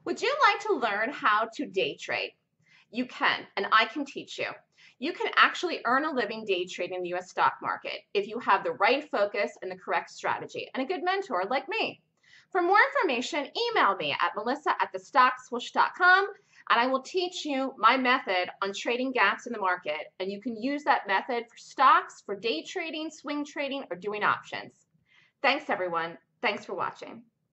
Would you like to learn how to day trade? You can, and I can teach you. You can actually earn a living day trading the US stock market if you have the right focus and the correct strategy and a good mentor like me. For more information, email me at melissa@thestockswoosh.com and I will teach you my method on trading gaps in the market. And you can use that method for stocks, for day trading, swing trading, or doing options. Thanks, everyone. Thanks for watching.